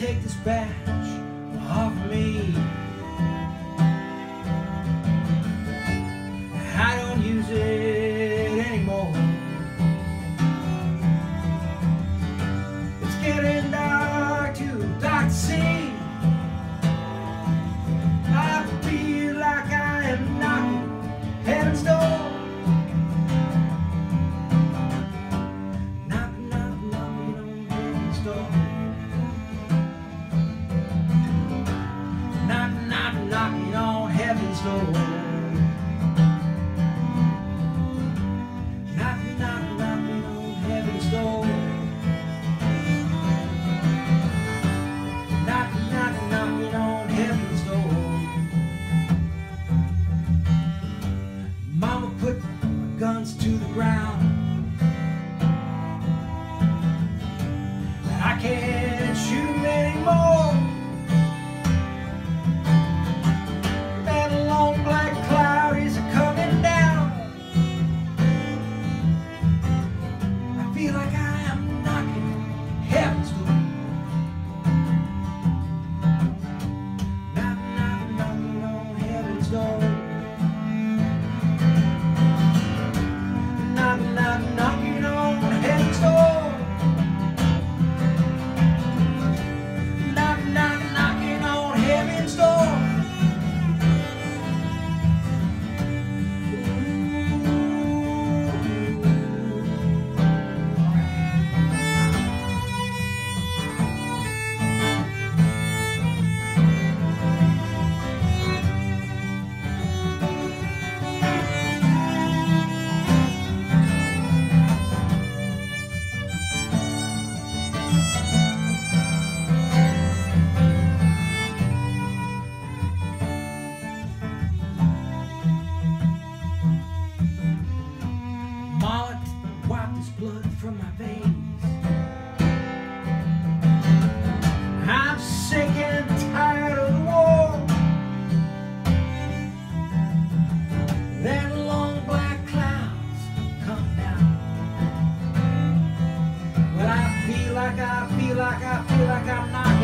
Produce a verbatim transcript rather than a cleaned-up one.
take this badge off of me. I don't use it anymore. It's getting dark, too dark to see. I feel like I am knocking heaven's door. Knocking, knocking, knocking on heaven's door. Knocking, knocking, knocking on heaven's door. Knocking, knocking, knocking on heaven's door. Knocking, knocking, knocking on heaven's door. Mama put my guns to the ground. I can't shoot 'em anymore. That long black cloud is coming down. I feel like I am knocking heaven's door. Knocking, knocking, knocking on heaven's door. Knocking, knocking, knocking on heaven's door. Knocking, knocking, knocking on heaven's door. Mama wiped this blood from my veins. I'm sick and tired of the war. Then long black clouds come down. Well, I feel like I feel like I feel like I'm not